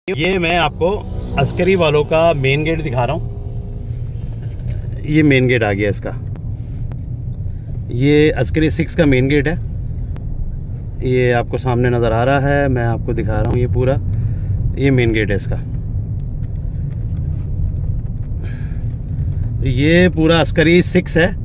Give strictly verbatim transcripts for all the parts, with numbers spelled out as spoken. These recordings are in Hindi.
ये मैं आपको अस्करी वालों का मेन गेट दिखा रहा हूँ। ये मेन गेट आ गया इसका। ये अस्करी सिक्स का मेन गेट है। ये आपको सामने नज़र आ रहा है, मैं आपको दिखा रहा हूँ। ये पूरा ये मेन गेट है इसका। ये पूरा अस्करी सिक्स है।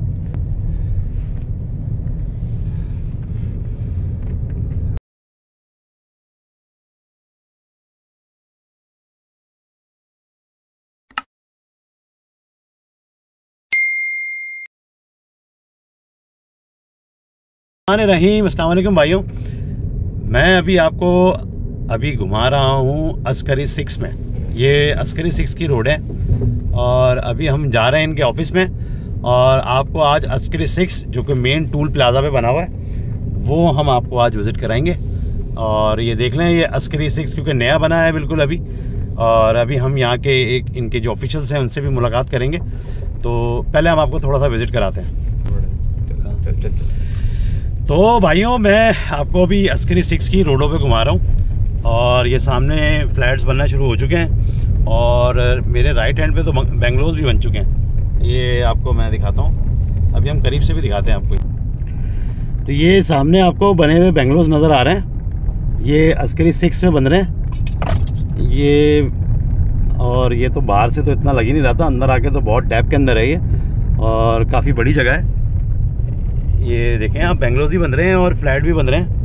रहीम अस्सलाम वालेकुम भाइयों, मैं अभी आपको अभी घुमा रहा हूँ अस्करी सिक्स में। ये अस्करी सिक्स की रोड है और अभी हम जा रहे हैं इनके ऑफिस में। और आपको आज अस्करी सिक्स जो कि मेन टूल प्लाजा पे बना हुआ है वो हम आपको आज विज़िट कराएंगे। और ये देख लें, ये अस्करी सिक्स क्योंकि नया बना है बिल्कुल अभी। और अभी हम यहाँ के एक इनके जो ऑफिशियल्स हैं उनसे भी मुलाकात करेंगे। तो पहले हम आपको थोड़ा सा विज़िट कराते हैं। चल चल चल तो भाइयों, मैं आपको अभी अस्करी सिक्स की रोडों पे घुमा रहा हूँ। और ये सामने फ्लैट्स बनना शुरू हो चुके हैं और मेरे राइट हैंड पे तो बेंगलोज भी बन चुके हैं। ये आपको मैं दिखाता हूँ, अभी हम करीब से भी दिखाते हैं आपको। तो ये सामने आपको बने हुए बेंगलोज नज़र आ रहे हैं। ये अस्करी सिक्स में बन रहे हैं ये। और ये तो बाहर से तो इतना लग ही नहीं रहा था, अंदर आके तो बहुत टैप के अंदर है ये और काफ़ी बड़ी जगह है। ये देखें आप, बेंगलोज ही बन रहे हैं और फ्लैट भी बन रहे हैं।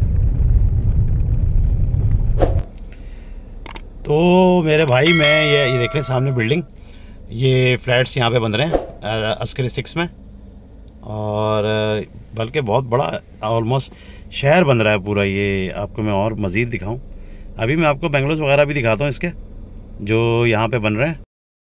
तो मेरे भाई, मैं ये ये देख लें सामने बिल्डिंग, ये फ्लैट्स यहाँ पे बन रहे हैं अस्करी सिक्स में। और बल्कि बहुत बड़ा ऑलमोस्ट शहर बन रहा है पूरा। ये आपको मैं और मज़ीद दिखाऊं। अभी मैं आपको बेंगलोज वगैरह भी दिखाता हूँ इसके जो यहाँ पे बन रहे हैं।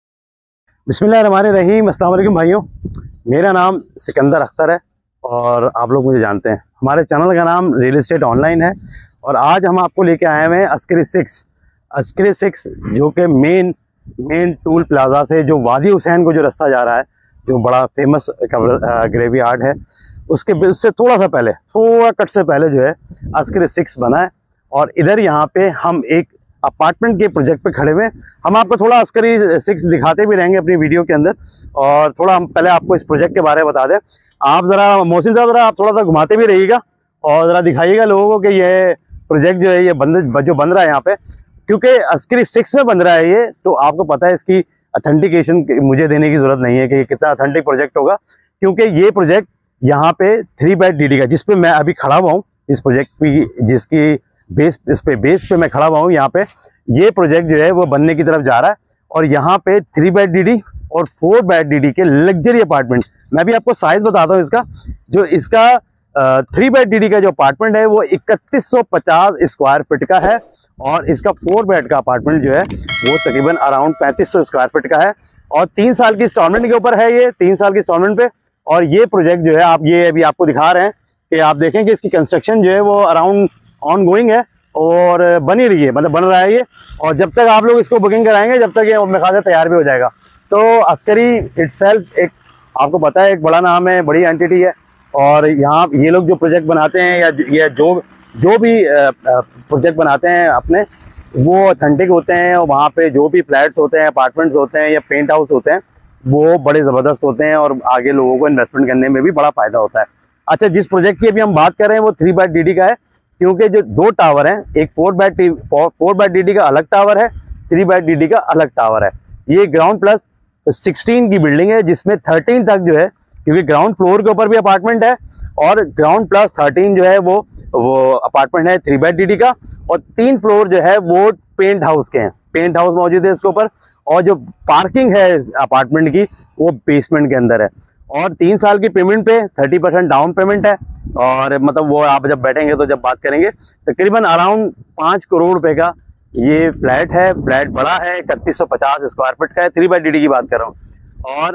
बिस्मिल्लाहिर्रहमानिर्रहीम, अस्सलाम वालेकुम भाइयों। मेरा नाम सिकंदर अख्तर है और आप लोग मुझे जानते हैं। हमारे चैनल का नाम रियल एस्टेट ऑनलाइन है। और आज हम आपको लेके आए हुए हैं अस्करी सिक्स। अस्करी सिक्स जो कि मेन मेन टूल प्लाजा से जो वादी हुसैन को जो रास्ता जा रहा है, जो बड़ा फेमस ग्रेवयार्ड है, उसके उससे थोड़ा सा पहले, थोड़ा कट से पहले जो है अस्करी सिक्स बना है। और इधर यहाँ पे हम एक अपार्टमेंट के प्रोजेक्ट पे खड़े हुए हैं। हम आपको थोड़ा अस्करी सिक्स दिखाते भी रहेंगे अपनी वीडियो के अंदर। और थोड़ा हम पहले आपको इस प्रोजेक्ट के बारे में बता दें। आप ज़रा मोहसिन साहब, ज़रा आप थोड़ा सा घुमाते भी रहिएगा और ज़रा दिखाइएगा लोगों को कि ये प्रोजेक्ट जो है ये बंद जो बन रहा है यहाँ पे, क्योंकि अस्करी सिक्स में बन रहा है ये। तो आपको पता है इसकी अथेंटिकेशन मुझे देने की ज़रूरत नहीं है कि ये कितना अथेंटिक प्रोजेक्ट होगा, क्योंकि ये प्रोजेक्ट यहाँ पे थ्री बाई डी डी का, जिस पे मैं अभी खड़ा हुआ हूँ, इस प्रोजेक्ट की जिसकी बेस इस पे बेस पे मैं खड़ा हुआ हूँ, यहाँ पे ये प्रोजेक्ट जो है वो बनने की तरफ जा रहा है। और यहाँ पे थ्री बाई डी डी और फोर बाई डी डी के लग्जरी अपार्टमेंट, मैं भी आपको साइज बताता हूँ इसका। जो इसका थ्री बाई डी डी का जो अपार्टमेंट है वो इकतीस सौ पचास स्क्वायर फीट का है। और इसका फोर बेड का अपार्टमेंट जो है वो तकरीबन अराउंड पैंतीस सौ स्क्वायर फीट का है। और तीन साल की इंस्टॉलमेंट के ऊपर है ये, तीन साल की इंस्टॉलमेंट पे। और ये प्रोजेक्ट जो है आप ये अभी आपको दिखा रहे हैं कि आप देखें कि इसकी कंस्ट्रक्शन जो है वो अराउंड ऑन गोइंग है और बनी रही है, मतलब बन रहा है ये। और जब तक आप लोग इसको बुकिंग कराएंगे जब तक ये मेरे ख्याल से तैयार भी हो जाएगा। तो अस्करी इटसेल्फ एक, आपको पता है, एक बड़ा नाम है, बड़ी एंटिटी है। और यहाँ ये लोग जो प्रोजेक्ट बनाते हैं या ये जो जो भी प्रोजेक्ट बनाते हैं अपने, वो ऑथेंटिक होते हैं। और वहाँ पे जो भी फ्लैट्स होते हैं, अपार्टमेंट्स होते हैं या पेंट हाउस होते हैं, वो बड़े ज़बरदस्त होते हैं और आगे लोगों को इन्वेस्टमेंट करने में भी बड़ा फ़ायदा होता है। अच्छा, जिस प्रोजेक्ट की अभी हम बात कर रहे हैं वो थ्री बाई डी डी का है, क्योंकि जो दो टावर हैं, एक four by T four by D D का अलग टावर है, थ्री बाई डी डी का अलग टावर है। ये ग्राउंड प्लस सिक्सटीन की बिल्डिंग है, जिसमें थर्टीन तक जो है, क्योंकि ग्राउंड फ्लोर के ऊपर भी अपार्टमेंट है और ग्राउंड प्लस थर्टीन जो है वो वो अपार्टमेंट है थ्री बाई डी डी का। और तीन फ्लोर जो है वो पेंट हाउस के हैं, पेंट हाउस मौजूद है इसके ऊपर। और जो पार्किंग है अपार्टमेंट की वो बेसमेंट के अंदर है। और तीन साल की पेमेंट पे थर्टी परसेंट डाउन पेमेंट है। और मतलब वो आप जब बैठेंगे तो जब बात करेंगे, तकरीबन अराउंड पाँच करोड़ रुपए का ये फ्लैट है। फ्लैट बड़ा है, इकतीस सौ पचास स्क्वायर फीट का है, थ्री बाई डी डी की बात कर रहा हूँ। और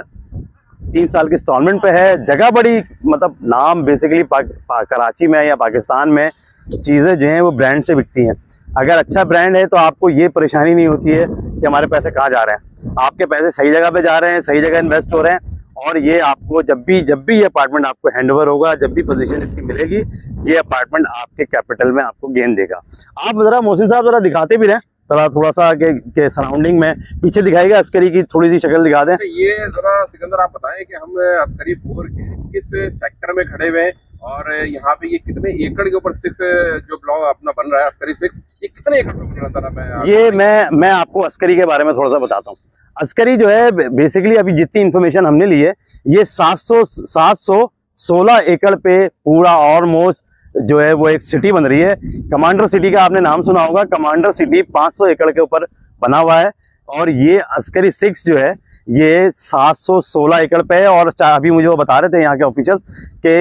तीन साल की इंस्टॉलमेंट पे है। जगह बड़ी, मतलब नाम बेसिकली कराची में या पाकिस्तान में चीज़ें जो हैं वो ब्रांड से बिकती हैं। अगर अच्छा ब्रांड है तो आपको ये परेशानी नहीं होती है कि हमारे पैसे कहाँ जा रहे हैं। आपके पैसे सही जगह पे जा रहे हैं, सही जगह इन्वेस्ट हो रहे हैं। और ये आपको जब भी जब भी ये अपार्टमेंट आपको हैंडओवर होगा, जब भी पोजीशन इसकी मिलेगी, ये अपार्टमेंट आपके कैपिटल में आपको गेन देगा। आप ज़रा मोहसिन साहब ज़रा दिखाते भी रहें थोड़ा थोड़ा सा के, के सराउंडिंग में पीछे दिखाएगा, अस्करी की थोड़ी सी शक्ल दिखा दें। ये जरा सिकंदर आप बताएं कि हम अस्करी फोर के किस सेक्टर में खड़े हुए हैं और यहाँ पे ये कितने एकड़ के ऊपर सिक्स जो ब्लॉक अपना बन रहा है अस्करी सिक्स, ये कितने एकड़ में बन रहा था? मैं ये मैं मैं आपको अस्करी के बारे में थोड़ा सा बताता हूँ। अस्करी जो है बेसिकली अभी जितनी इन्फॉर्मेशन हमने ली है, ये सात सौ सात सौ सोलह एकड़ पे पूरा ऑलमोस्ट जो है वो एक सिटी बन रही है। कमांडर सिटी का आपने नाम सुना होगा। कमांडर सिटी पाँच सौ एकड़ के ऊपर बना हुआ है और ये अस्करी सिक्स जो है ये सात सौ सोलह एकड़ पे है। और अभी मुझे वो बता रहे थे यहाँ के ऑफिशियल्स के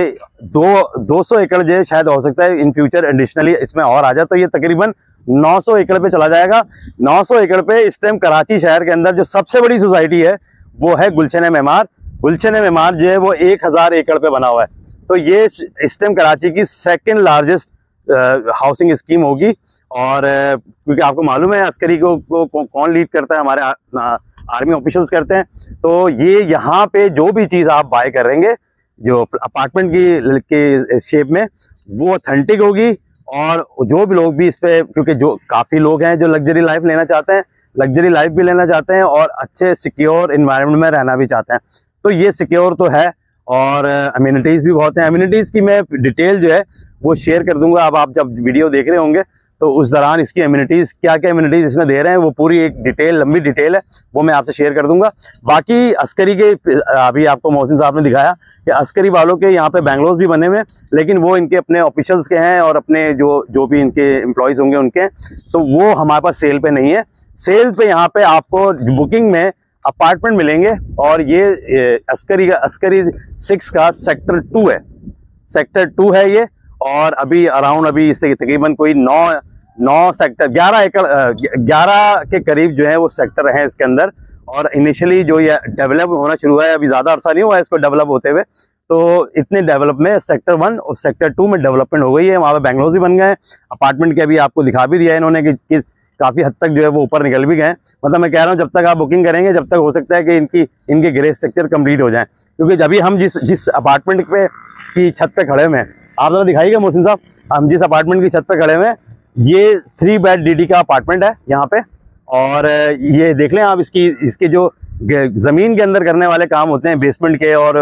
दो दो सौ एकड़ जो शायद हो सकता है इन फ्यूचर एडिशनली इसमें और आ जाए, तो ये तकरीबन नौ सौ एकड़ पे चला जाएगा। नौ सौ एकड़ पे इस टाइम कराची शहर के अंदर जो सबसे बड़ी सोसाइटी है वो है गुलशन मेमार। गुलशन मेमार जो है वो एक हजार एकड़ पे बना हुआ है। तो ये इस टाइम कराची की सेकंड लार्जेस्ट हाउसिंग स्कीम होगी। और क्योंकि आपको मालूम है अस्करी को, को, को कौन लीड करता है, हमारे आ, आ, आर्मी ऑफिशियल्स करते हैं। तो ये यहाँ पे जो भी चीज़ आप बाय करेंगे जो अपार्टमेंट की के शेप में, वो ऑथेंटिक होगी। और जो भी लोग भी इस पे, क्योंकि जो काफ़ी लोग हैं जो लग्जरी लाइफ लेना चाहते हैं, लग्जरी लाइफ भी लेना चाहते हैं और अच्छे सिक्योर इन्वायरमेंट में रहना भी चाहते हैं, तो ये सिक्योर तो है। और अम्यूनिटीज़ भी बहुत हैं। अम्यूनिटीज़ की मैं डिटेल जो है वो शेयर कर दूंगा। अब आप जब वीडियो देख रहे होंगे तो उस दौरान इसकी अम्यूनिटीज़ क्या क्या अम्यूनिटीज़ इसमें दे रहे हैं वो पूरी एक डिटेल, लंबी डिटेल है, वो मैं आपसे शेयर कर दूंगा। बाकी अस्करी के अभी आपको मोहसिन साहब ने दिखाया कि अस्करी वालों के यहाँ पे बैंगलोज भी बने हुए हैं, लेकिन वो इनके अपने ऑफिशियल्स के हैं और अपने जो जो भी इनके एम्प्लॉयज़ होंगे उनके, तो वो हमारे पास सेल पे नहीं है। सेल पे यहाँ पे आपको बुकिंग में अपार्टमेंट मिलेंगे। और ये अस्करी का अस्करी सिक्स का सेक्टर टू है, सेक्टर टू है ये। और अभी अराउंड अभी इससे तकरीबन कोई नौ नौ सेक्टर ग्यारह एकड़ ग्यारह के करीब जो है वो सेक्टर हैं इसके अंदर। और इनिशियली जो ये डेवलप होना शुरू हुआ है, अभी ज़्यादा अरसा नहीं हुआ है इसको डेवलप होते हुए, तो इतने डेवलप में सेक्टर वन और सेक्टर टू में डेवलपमेंट हो गई है। वहाँ पे बैंगलोज भी बन गए हैं। अपार्टमेंट के अभी आपको दिखा भी दिया है इन्होंने कि, कि काफ़ी हद तक जो है वो ऊपर निकल भी गए। मतलब मैं कह रहा हूँ जब तक आप बुकिंग करेंगे जब तक हो सकता है कि इनकी इनके ग्रे स्ट्रक्चर कंप्लीट हो जाए। क्योंकि जब भी हम जिस जिस अपार्टमेंट पे की छत पे खड़े हुए हैं, आप जरा दिखाइएगा मोहसिन साहब, हम जिस अपार्टमेंट की छत पे खड़े हुए हैं ये थ्री बेड डीडी का अपार्टमेंट है यहाँ पे। और ये देख लें आप, इसकी इसके जो ज़मीन के अंदर करने वाले काम होते हैं बेसमेंट के और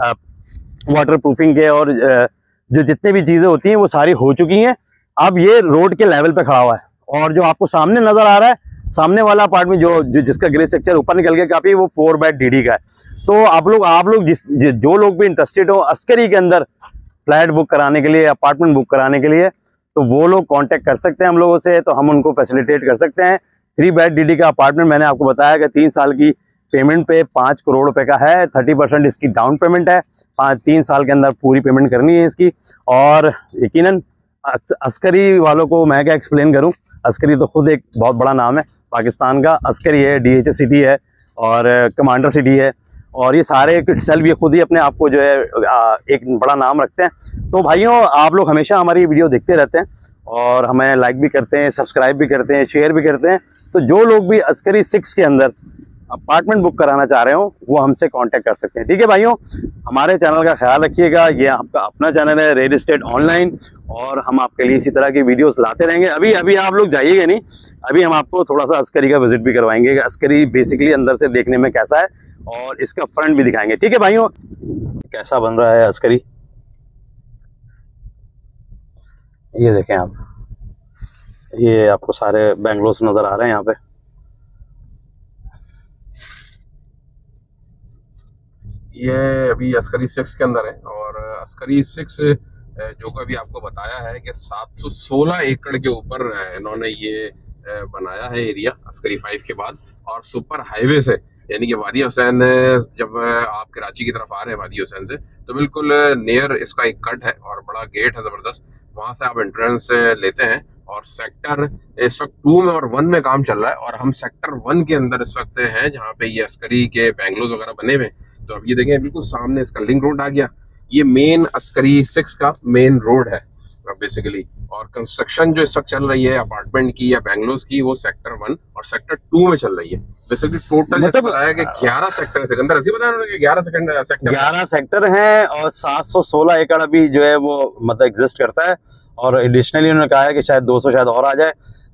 वाटर प्रूफिंग के और जो जितने भी चीज़ें होती हैं वो सारी हो चुकी हैं। अब ये रोड के लेवल पे खड़ा हुआ है। और जो आपको सामने नजर आ रहा है, सामने वाला अपार्टमेंट जो, जो जिसका ग्रे स्ट्रक्चर ऊपर निकल गया काफी, वो फोर बेड डीडी का है। तो आप लोग आप लोग जिस जो लोग भी इंटरेस्टेड हो अस्करी के अंदर फ्लैट बुक कराने के लिए, अपार्टमेंट बुक कराने के लिए, तो वो लोग कांटेक्ट कर सकते हैं हम लोगों से, तो हम उनको फैसिलिटेट कर सकते हैं। थ्री बेड डीडी का अपार्टमेंट मैंने आपको बताया कि तीन साल की पेमेंट पे पाँच करोड़ रुपए का है। थर्टी परसेंट इसकी डाउन पेमेंट है। पाँच तीन साल के अंदर पूरी पेमेंट करनी है इसकी। और यकीनन अस्करी वालों को मैं क्या एक्सप्लेन करूं, अस्करी तो खुद एक बहुत बड़ा नाम है पाकिस्तान का। अस्करी है, डीएच सिटी है और कमांडर सिटी है, और ये सारे सेल्फ ये खुद ही अपने आप को जो है एक बड़ा नाम रखते हैं। तो भाइयों, आप लोग हमेशा हमारी वीडियो देखते रहते हैं और हमें लाइक भी करते हैं, सब्सक्राइब भी करते हैं, शेयर भी करते हैं। तो जो लोग भी अस्करी सिक्स के अंदर अपार्टमेंट बुक कराना चाह रहे हो वो हमसे कांटेक्ट कर सकते हैं। ठीक है भाइयों, हमारे चैनल का ख्याल रखिएगा। ये आपका अपना चैनल है रियल एस्टेट ऑनलाइन, और हम आपके लिए इसी तरह की वीडियोस लाते रहेंगे। अभी अभी आप लोग जाइएगा नहीं, अभी हम आपको थोड़ा सा अस्करी का विजिट भी करवाएंगे। अस्करी बेसिकली अंदर से देखने में कैसा है और इसका फ्रंट भी दिखाएंगे। ठीक है भाइयों, कैसा बन रहा है अस्करी, ये देखें आप, ये आपको सारे बैंगलोस नजर आ रहे हैं यहाँ पे। ये अभी अस्करी सिक्स के अंदर है। और अस्करी सिक्स जो कि अभी आपको बताया है कि सात सौ सोलह एकड़ के ऊपर इन्होंने ये बनाया है एरिया अस्करी फाइव के बाद, और सुपर हाईवे से, यानी कि वादी हुसैन, जब आप कराची की तरफ आ रहे हैं वादी हुसैन से, तो बिल्कुल नियर इसका एक कट है और बड़ा गेट है ज़बरदस्त, वहाँ से आप एंट्रेंस लेते हैं। और सेक्टर इस वक्त टू में और वन में काम चल रहा है, और हम सेक्टर वन के अंदर इस वक्त हैं जहाँ पे ये अस्करी के बैंगलोज वगैरह बने हुए। तो अब ये देखें, बिल्कुल सामने इसका लिंक रोड आ गया। ये मेन अस्करी सिक्स का मेन रोड है बेसिकली। और कंस्ट्रक्शन जो इस वक्त चल रही है अपार्टमेंट की या बैंगलोज की, वो सेक्टर वन और सेक्टर टू में चल रही है। बेसिकली टोटल मतलब बताया कि ग्यारह सेक्टर है। सिकंदर ऐसे बताया उन्होंने कि ग्यारह सेक्टर ग्यारह सेक्टर हैं और सात सौ सोलह एकड़ अभी जो है वो मतलब एग्जिस्ट करता है। और एडिशनली उन्होंने कहा है कि शायद दो सौ शायद और आ जाए।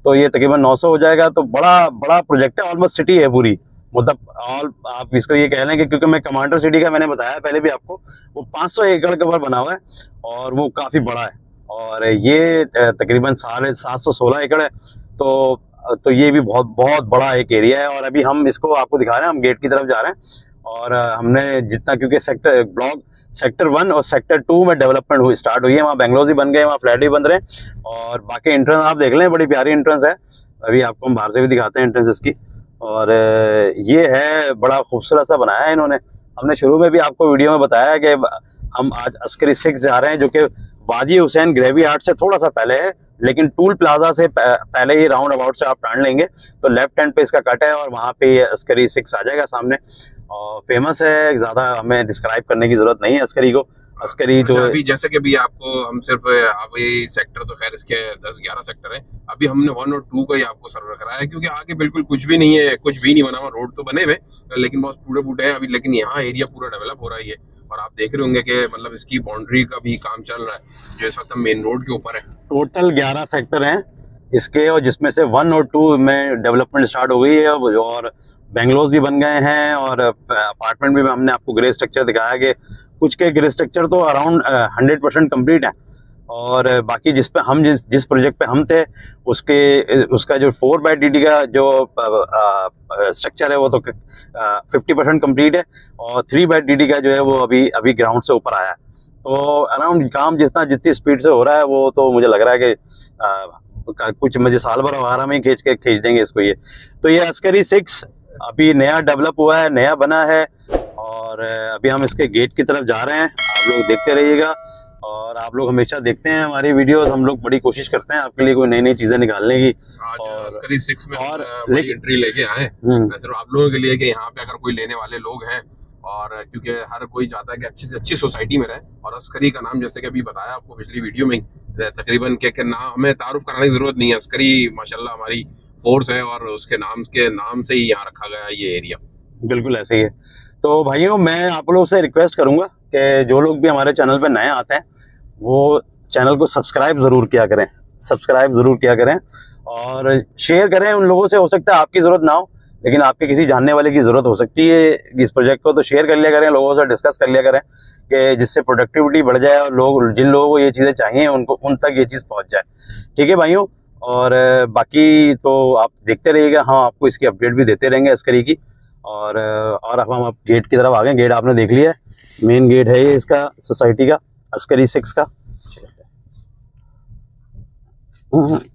तो ये तकरीबन नौ सौ हो जाएगा। तो बड़ा बड़ा प्रोजेक्ट है, ऑलमोस्ट सिटी है पूरी, मतलब ऑल आप इसको ये कह लें कि क्योंकि मैं कमांडर सिटी का मैंने बताया पहले भी आपको, वो पाँच सौ एकड़ के ऊपर बना हुआ है और वो काफ़ी बड़ा है। और ये तकरीबन साढ़े सात सौ सोलह एकड़ है। तो तो ये भी बहुत बहुत बड़ा एक एरिया है। और अभी हम इसको आपको दिखा रहे हैं, हम गेट की तरफ जा रहे हैं। और हमने जितना, क्योंकि सेक्टर ब्लॉक सेक्टर वन और सेक्टर टू में डेवलपमेंट हुई स्टार्ट हुई है, वहाँ बेंगलोर ही बन गए, वहाँ फ्लैट भी बन रहे हैं। और बाकी एंट्रेंस आप देख लें, बड़ी प्यारी एंट्रेंस है। अभी आपको हम बाहर से भी दिखाते हैं एंट्रेंस इसकी। और ये है, बड़ा खूबसूरत सा बनाया है इन्होंने। हमने शुरू में भी आपको वीडियो में बताया कि हम आज अस्करी सिक्स जा रहे हैं, जो कि वादी हुसैन ग्रेवी आर्ट से थोड़ा सा पहले है, लेकिन टूल प्लाजा से पहले ही राउंड अबाउट से आप टर्न लेंगे तो लेफ्ट हैंड पे इसका कट है और वहाँ पे अस्करी सिक्स आ जाएगा सामने। और फेमस है, ज़्यादा हमें डिस्क्राइब करने की जरूरत नहीं है अस्करी को। अस्करी तो अभी जैसे कि अभी आपको हम सिर्फ अभी सेक्टर तो खैर इसके दस ग्यारह सेक्टर है, अभी हमने वन और टू का ही आपको सर्वे कराया है, क्योंकि आगे बिल्कुल कुछ भी नहीं है, कुछ भी नहीं बना हुआ। रोड तो बने हुए लेकिन बहुत टूटे फूटे हैं अभी, लेकिन यहाँ एरिया पूरा डेवलप हो रहा है। और आप देख रहे होंगे कि मतलब इसकी बाउंड्री का भी काम चल रहा है, जो इस वक्त हम मेन रोड के ऊपर है। टोटल ग्यारह सेक्टर हैं इसके, और जिसमें से वन और टू में डेवलपमेंट स्टार्ट हो गई है और बेंगलोर भी बन गए हैं। और अपार्टमेंट भी हमने आपको ग्रे स्ट्रक्चर दिखाया कि कुछ के ग्रे स्ट्रक्चर तो अराउंड हंड्रेड परसेंट कम्प्लीट है। और बाकी जिस पे हम जिस जिस प्रोजेक्ट पे हम थे उसके उसका जो फोर बाई डी डी का जो स्ट्रक्चर है वो तो फिफ्टी परसेंट कम्प्लीट है, और थ्री बाई डी डी का जो है वो अभी अभी ग्राउंड से ऊपर आया है। तो अराउंड काम जितना जितनी स्पीड से हो रहा है वो तो मुझे लग रहा है कि आ, कुछ मुझे साल भर वगैरह में ही खींच के खींच देंगे इसको। ये तो ये अस्करी सिक्स अभी नया डेवलप हुआ है, नया बना है। और अभी हम इसके गेट की तरफ जा रहे हैं, आप लोग देखते रहिएगा। और आप लोग हमेशा देखते हैं हमारी वीडियोस, हम लोग बड़ी कोशिश करते हैं आपके लिए कोई नई नई चीजें निकालने की। और अस्करी सिक्स में और एंट्री लेके आए सिर्फ आप लोगों के लिए कि यहाँ पे अगर कोई लेने वाले लोग हैं, और क्योंकि हर कोई चाहता है कि अच्छी से अच्छी सोसाइटी में रहे। और अस्करी का नाम जैसे कि अभी बताया आपको पिछली वीडियो में तकरीबन के, के नाम हमें तारुफ कराने की जरूरत नहीं है। अस्करी माशाल्लाह हमारी फोर्स है और उसके नाम के नाम से ही यहाँ रखा गया है ये एरिया। बिल्कुल ऐसे ही है। तो भाइयों, मैं आप लोगों से रिक्वेस्ट करूंगा कि जो लोग भी हमारे चैनल पे नए आते हैं वो चैनल को सब्सक्राइब ज़रूर किया करें, सब्सक्राइब ज़रूर किया करें और शेयर करें उन लोगों से। हो सकता है आपकी ज़रूरत ना हो, लेकिन आपके किसी जानने वाले की ज़रूरत हो सकती है इस प्रोजेक्ट को, तो शेयर कर लिया करें, लोगों से डिस्कस कर लिया करें कि जिससे प्रोडक्टिविटी बढ़ जाए और लोग जिन लोगों को ये चीज़ें चाहिए उनको उन तक ये चीज़ पहुँच जाए। ठीक है भाइयों, और बाकी तो आप देखते रहिएगा, हम आपको इसकी अपडेट भी देते रहेंगे अस्करी की। और और अब हम गेट की तरफ आ गए। गेट आपने देख लिया है, मेन गेट है ये इसका सोसाइटी का, अस्करी सिक्स का।